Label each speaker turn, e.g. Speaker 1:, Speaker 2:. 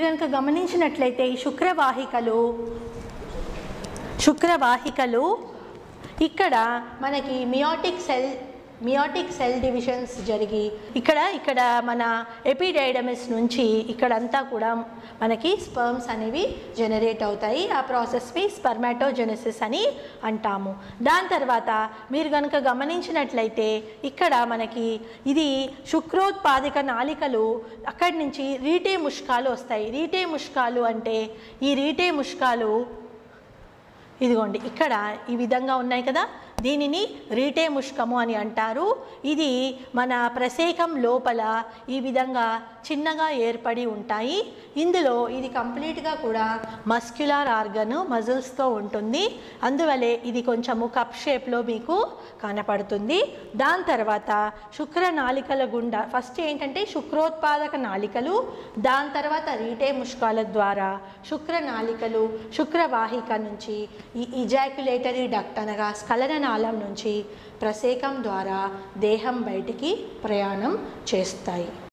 Speaker 1: కనుక గమనించినట్లయితే ఈ శుక్రవాహికలు ఇక్కడ మనకి మియోటిక్ సెల్ డివిజన్స్ జరిగి ఇక్కడ మన ఎపిడైడమిస్ నుంచి ఇక్కడంతా కూడా మనకి స్పర్మ్స్ అనేవి జనరేట్ అవుతాయి. ఆ ప్రాసెస్ని స్పర్మాటోజెనెసిస్ అని అంటాము. దాని తర్వాత మీరు కనుక గమనించినట్లయితే ఇక్కడ మనకి ఇది శుక్రోత్పాదక నాళికలు, అక్కడి నుంచి రీటే ముష్కాలు వస్తాయి. రీటే ముష్కాలు అంటే ఈ రీటే ముష్కాలు ఇదిగోండి ఇక్కడ ఈ విధంగా ఉన్నాయి కదా, దీనిని రీటే ముష్కము అని అంటారు. ఇది మన ప్రసేకం లోపల ఈ విధంగా చిన్నగా ఏర్పడి ఉంటాయి. ఇందులో ఇది కంప్లీట్గా కూడా మస్క్యులర్ ఆర్గన్ మజిల్స్తో ఉంటుంది. అందువలే ఇది కొంచెము కప్ షేప్లో మీకు కనపడుతుంది. దాని తర్వాత శుక్ర నాళికల గుండా ఫస్ట్ ఏంటంటే శుక్రోత్పాదక నాళికలు, దాని తర్వాత రీటే ముష్కాల ద్వారా శుక్రనాళికలు, శుక్రవాహిక నుంచి ఈ ఇజాక్యులేటరీ డక్ట్ అనగా స్ఖలన నాళం నుంచి ప్రసేకం ద్వారా దేహం బయటికి ప్రయాణం చేస్తాయి.